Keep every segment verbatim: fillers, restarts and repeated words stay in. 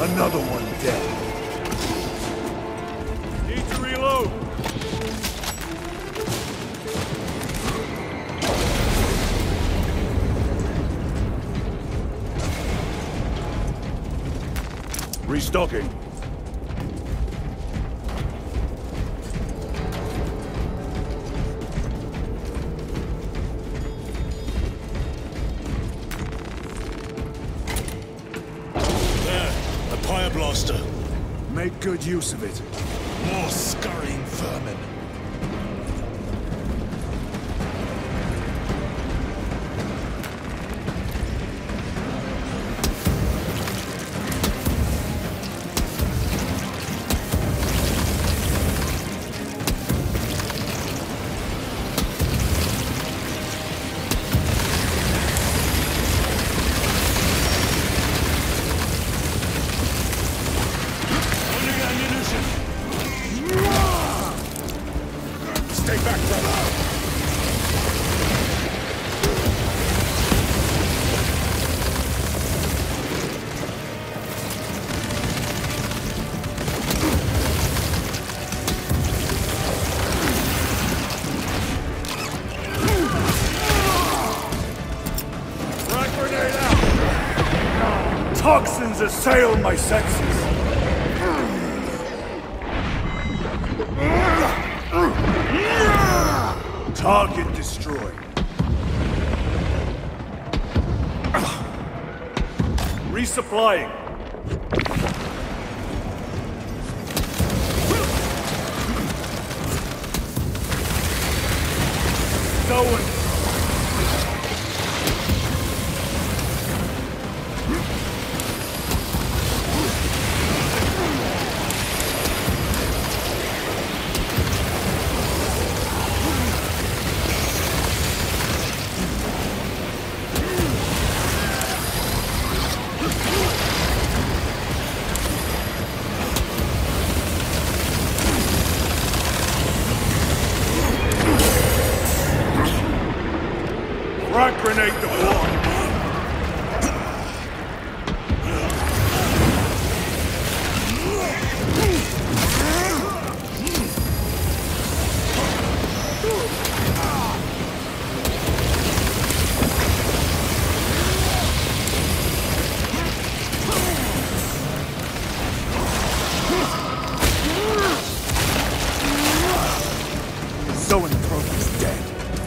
Another one dead. Need to reload. Restocking. Blaster. Make good use of it. More scurrying vermin. Toxins assail my senses. Target destroyed. Resupplying. Going. Frag grenade deployed. Zoanthrope is dead.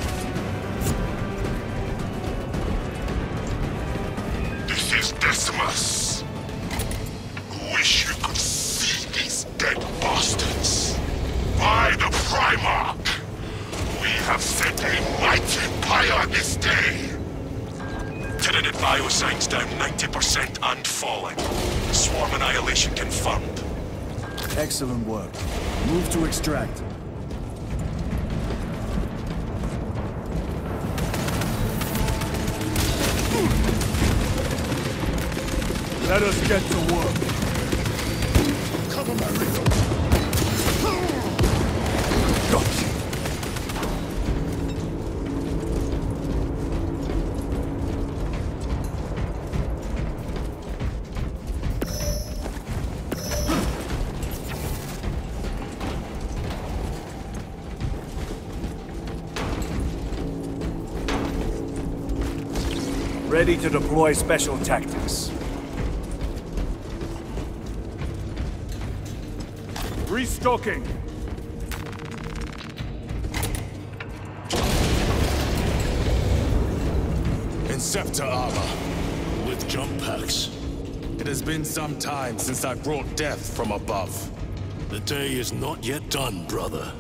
Decimus. Wish you could see these dead bastards. By the Primarch, we have set a mighty pyre this day. Tenanted biosigns down ninety percent and falling. Swarm annihilation confirmed. Excellent work. Move to extract. Let us get to work. Cover my Rico. Gotcha. Ready to deploy special tactics. Restocking. Inceptor armor. With jump packs. It has been some time since I brought death from above. The day is not yet done, brother.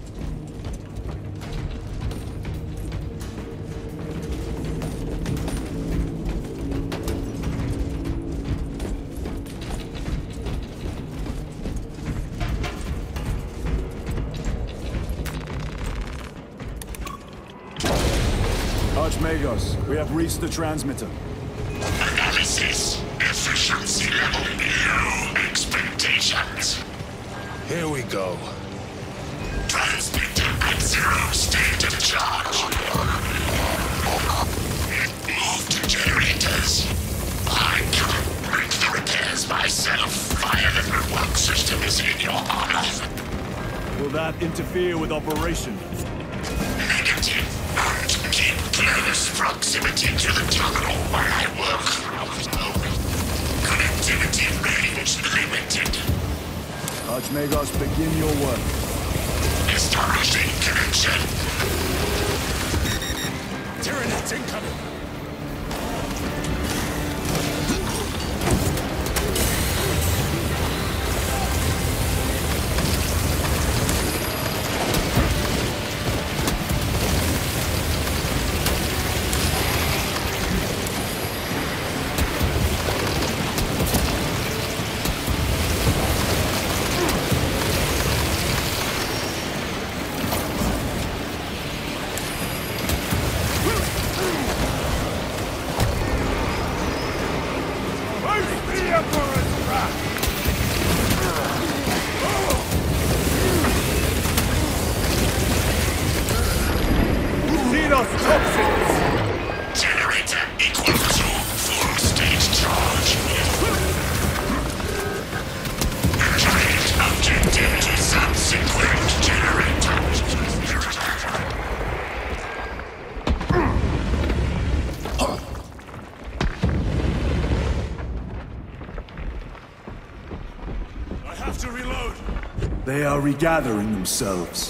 Archmagos, we have reached the transmitter. Analysis. Efficiency level below expectations. Here we go. Transmitter at zero state of charge. Move to generators. I cannot break the repairs myself. not interfere with operation. Negative. And keep close proximity to the terminal while I work. Connectivity range limited. Archmagos, begin your work. Establishing connection. Tyranids incoming! Generator equal to full state charge. Giant objective to subsequent generator. I have to reload! They are regathering themselves.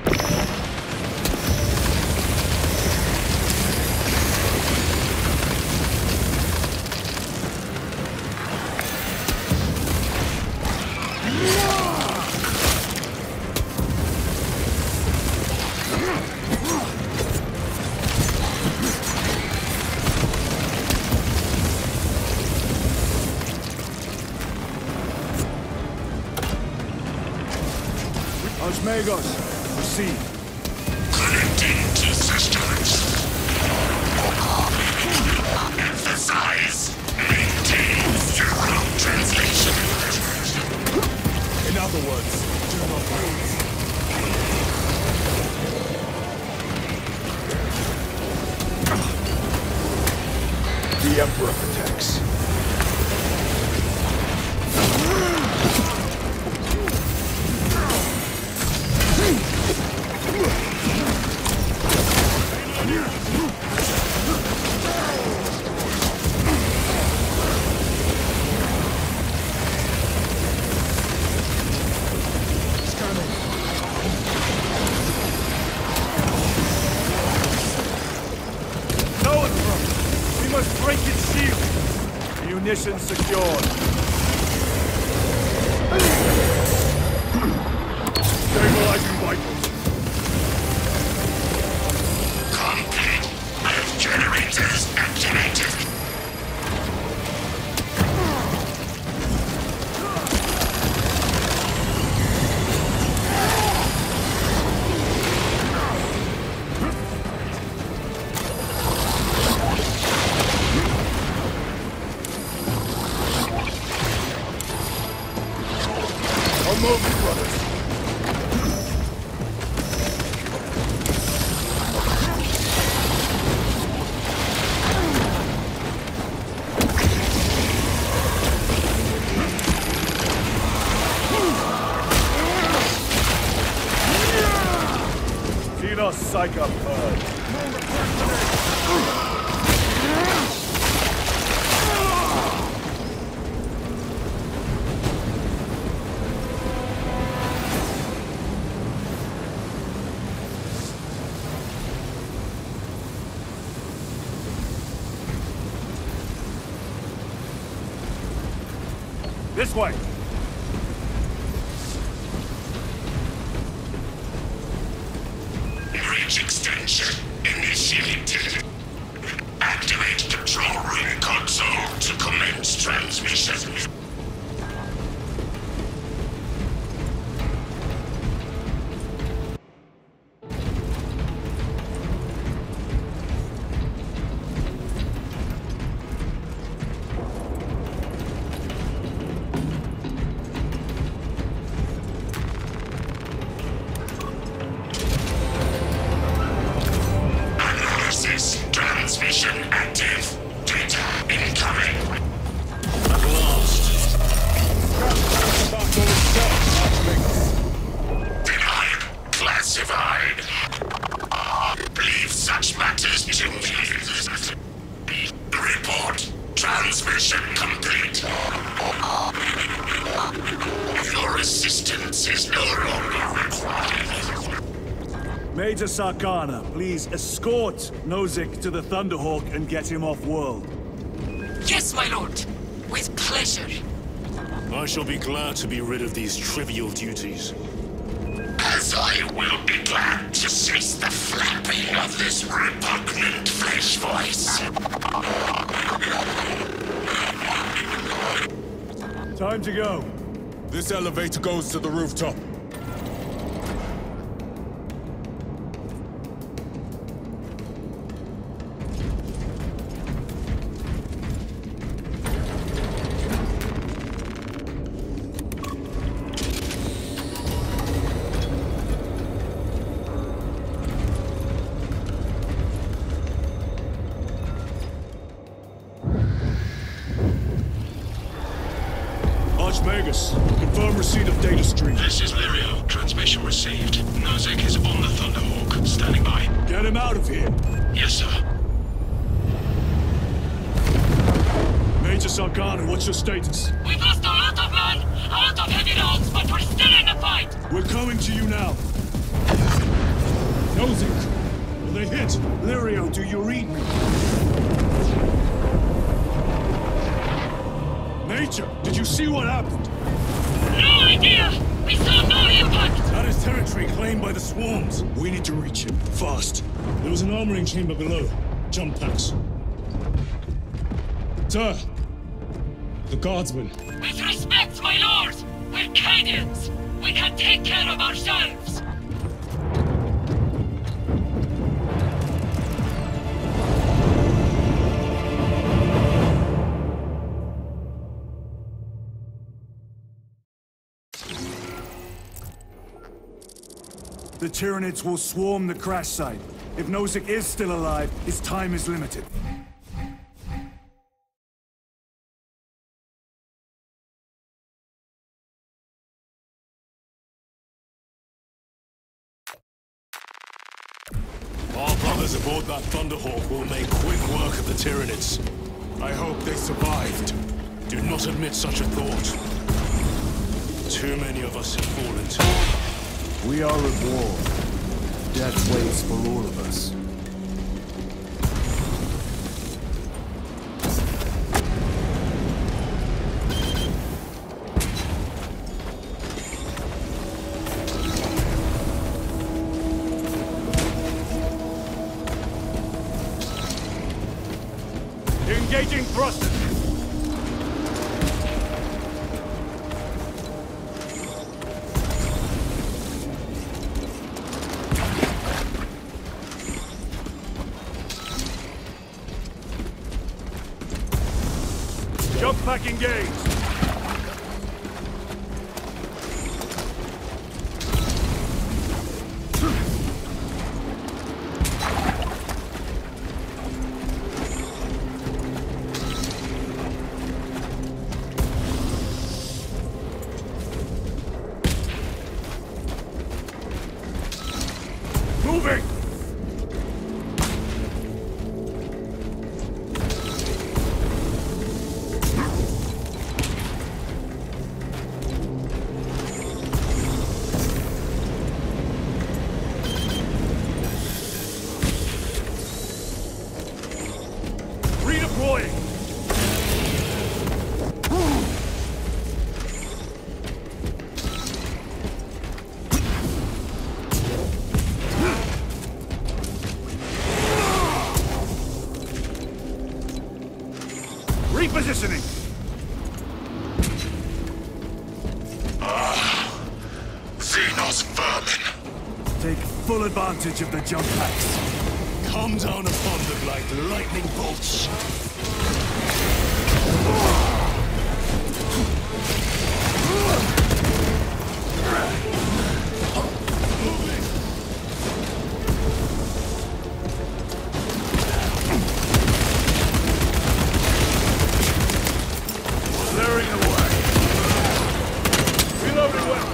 Archmagos, proceed. Connecting to systems. Emphasize. Maintain zero translation. In other words, do not move. The Emperor protects. Break its shield! Munitions secured. Stabilizing vitals. Complete. With generators activated. Move, brothers. Xenos psych up herd. This way! Bridge extension initiated. Activate control room console to commence transmission. Transmission active. such matters to me. Report. Transmission complete. Your assistance is no longer required. Major Sarkana, please escort Nozick to the Thunderhawk and get him off-world. Yes, my lord. With pleasure. I shall be glad to be rid of these trivial duties. As I will be glad to cease the flapping of this repugnant flesh voice. Time to go. This elevator goes to the rooftop. Archmagus, confirm receipt of data stream. This is Lirio. Transmission received. Nozick is on the Thunderhawk. Standing by. Get him out of here. Yes, sir. Major Sarkana, what's your status? We've lost a lot of men, a lot of heavy rounds, but we're still in the fight. We're coming to you now. Nozick, are they hit? Lirio, do you read me? Major, did you see what happened? No idea! We saw no impact! That is territory claimed by the swarms. We need to reach him, fast. There was an armoring chamber below. Jump packs. Sir! The guardsmen. With respect, my lord! We're Cadians! We can take care of ourselves! The Tyranids will swarm the crash site. If Nozick is still alive, his time is limited. Our brothers aboard that Thunderhawk will make quick work of the Tyranids. I hope they survived. Do not admit such a thought. Too many of us have fallen to. We are at war. Death waits for all of us. Engaging thrusters! Jump pack engaged! Moving! Redeploying! Repositioning! Ah, Xenos vermin. Take full advantage of the jump packs. Come down upon them like lightning bolts. Clearing the way. Reloading weapons.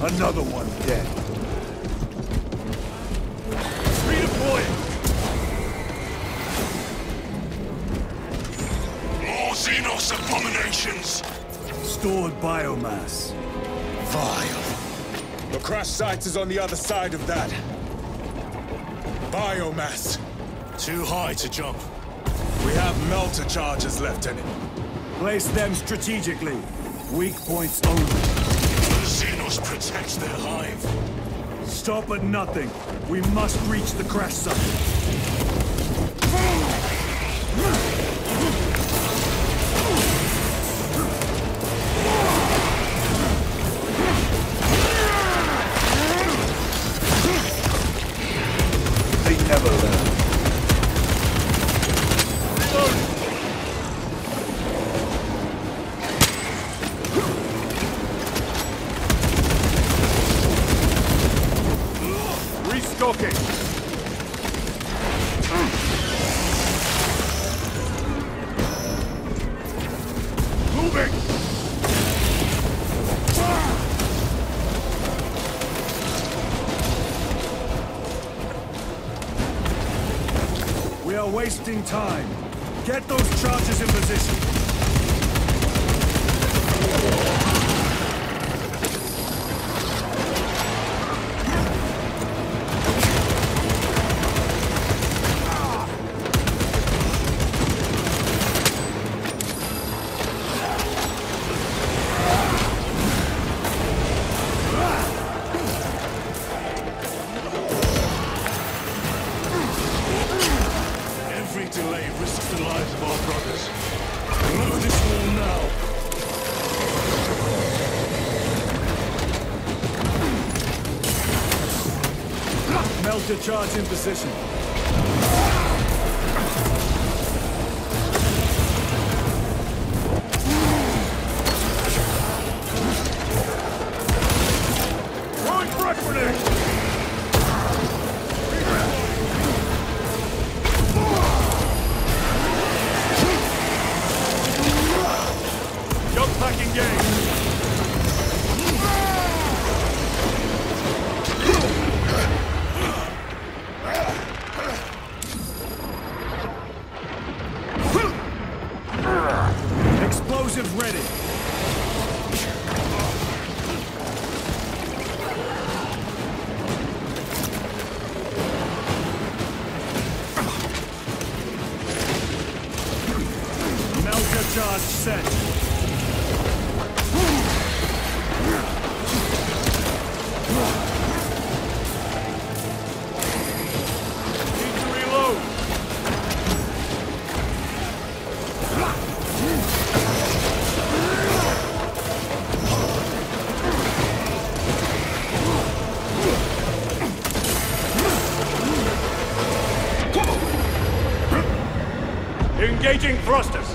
Another one dead. Redeploying! More Xenos abominations! Stored biomass. Vile. The crash site is on the other side of that. Biomass. Too high to jump. We have melter charges, Lieutenant. Place them strategically. Weak points only. The Xenos protect their hive. Stop at nothing. We must reach the crash site. They never learn. Restocking. Moving. We are wasting time. Get those charges in position. Every delay risks the lives of our brothers. Blow this wall now. Melter charge in position. Throwing frag grenade! Jump pack engaged! Explosives ready! Melter charge set! Need to reload! Engaging thrusters!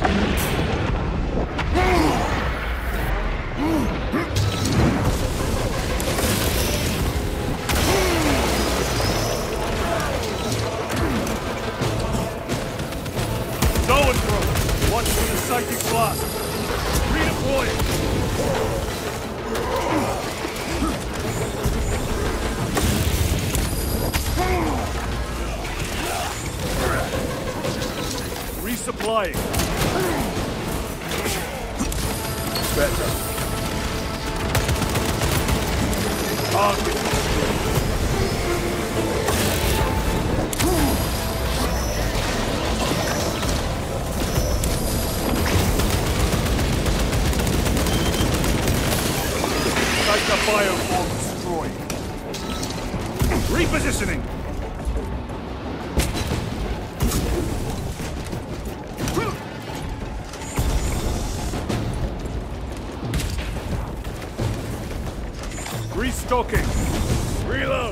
Zoe throw! Watch for the psychic blast! Redeploying! Resupplying! Better. Target. Psycho bioform destroyed. Repositioning! Restocking! Reload!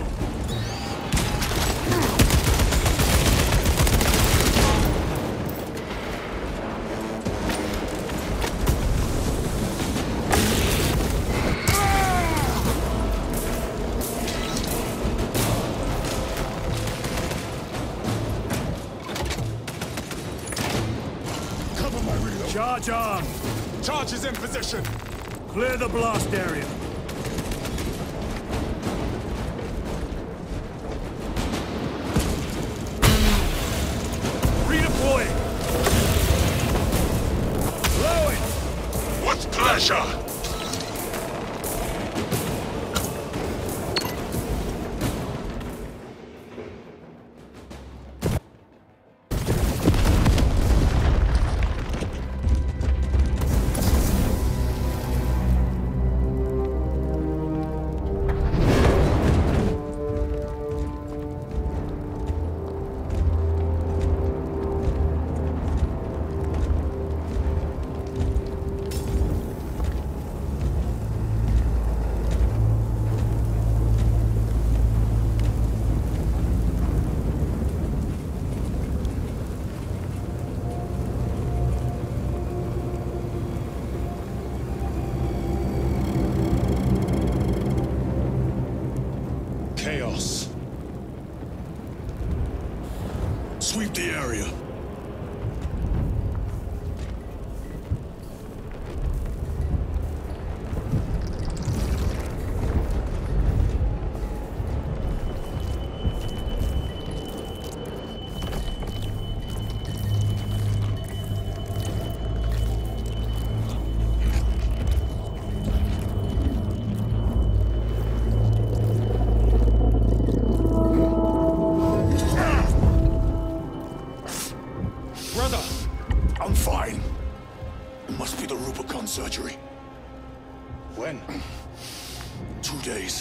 Cover my reload. Charge arm! Charge is in position. Clear the blast area. Boy! Blow it! With pleasure! Chaos. Sweep the area. I'm fine. It must be the Rubicon surgery. When? Two days.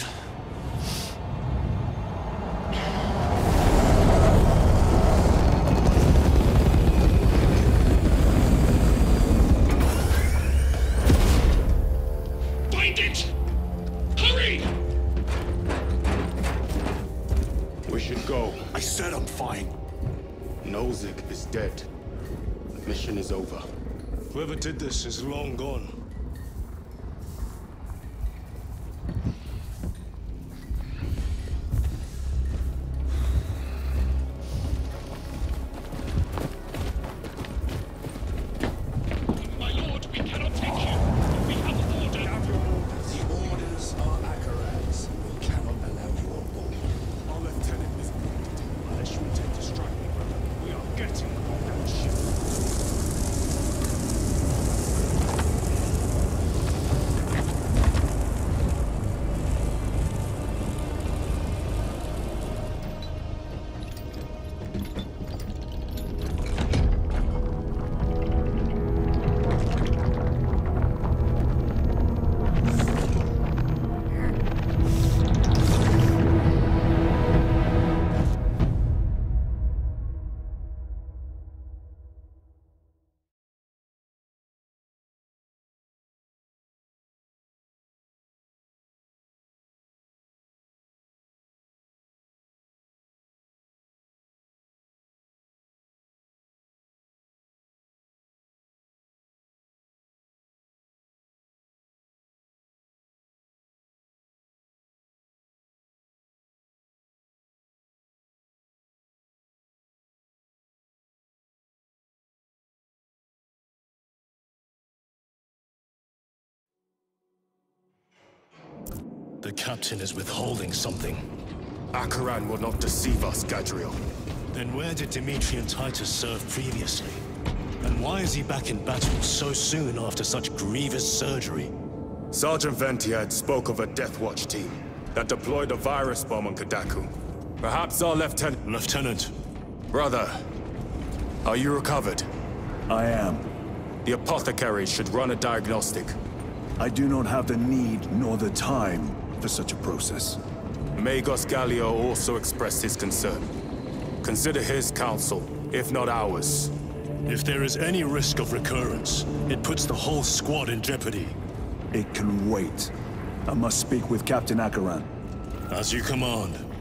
Find it! Hurry! We should go. I said I'm fine. Nozick is dead. The mission is over. Whoever did this is long gone. My lord, we cannot take you. We have order. The orders are Akaran's. We cannot allow you on board. Our lieutenant is wounded. Unless you intend to strike me, brother, we are getting on that ship. The captain is withholding something. Akaran will not deceive us, Gadriel. Then where did Dimitri and Titus serve previously? And why is he back in battle so soon after such grievous surgery? Sergeant Ventiad spoke of a Death Watch team that deployed a virus bomb on Kadaku. Perhaps our lieutenant... Lieutenant. Brother, are you recovered? I am. The apothecary should run a diagnostic. I do not have the need nor the time for such a process. Magos Gallio also expressed his concern. Consider his counsel, if not ours. If there is any risk of recurrence, it puts the whole squad in jeopardy. It can wait. I must speak with Captain Akaran. As you command.